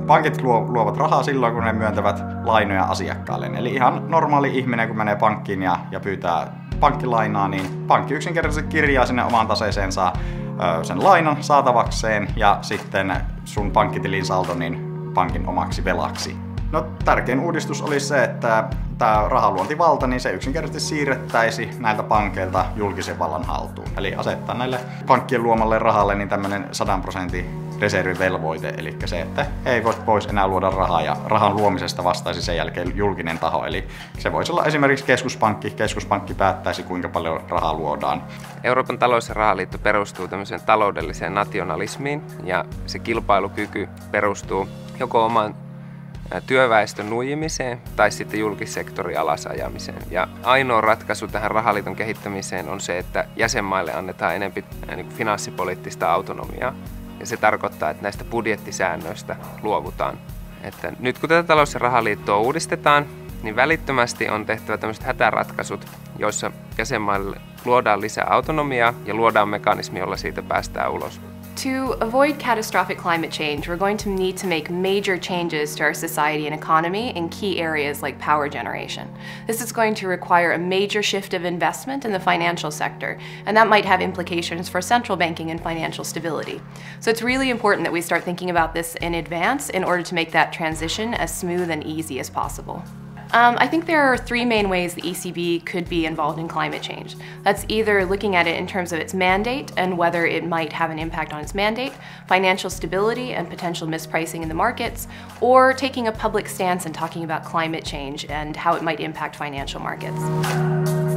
Pankit luovat rahaa silloin, kun ne myöntävät lainoja asiakkaille. Eli ihan normaali ihminen, kun menee pankkiin ja pyytää pankkilainaa, niin pankki yksinkertaisesti kirjaa sinne omaan taseeseensa sen lainan saatavakseen ja sitten sun pankkitilin saldo niin pankin omaksi velaksi. No, tärkein uudistus olisi se, että tämä rahaluontivalta, niin se yksinkertaisesti siirrettäisi näiltä pankeilta julkisen vallan haltuun. Eli asettaa näille pankkien luomalle rahalle niin tämmöinen 100% reservivelvoite, eli se, että ei voisi enää luoda rahaa ja rahan luomisesta vastaisi sen jälkeen julkinen taho. Eli se voisi olla esimerkiksi keskuspankki päättäisi kuinka paljon rahaa luodaan. Euroopan talous- ja rahaliitto perustuu tämmöiseen taloudelliseen nationalismiin ja se kilpailukyky perustuu joko oman työväestön nuijimiseen tai sitten julkissektorin alasajamiseen. Ja ainoa ratkaisu tähän rahaliiton kehittämiseen on se, että jäsenmaille annetaan enemmän finanssipoliittista autonomiaa. Ja se tarkoittaa, että näistä budjettisäännöistä luovutaan. Että nyt kun tätä talous- ja rahaliittoa uudistetaan, niin välittömästi on tehtävä tämmöiset hätäratkaisut, joissa jäsenmaille luodaan lisää autonomiaa ja luodaan mekanismi, jolla siitä päästään ulos. To avoid catastrophic climate change, we're going to need to make major changes to our society and economy in key areas like power generation. This is going to require a major shift of investment in the financial sector, and that might have implications for central banking and financial stability. So it's really important that we start thinking about this in advance in order to make that transition as smooth and easy as possible. I think there are three main ways the ECB could be involved in climate change. That's either looking at it in terms of its mandate and whether it might have an impact on its mandate, financial stability and potential mispricing in the markets, or taking a public stance and talking about climate change and how it might impact financial markets.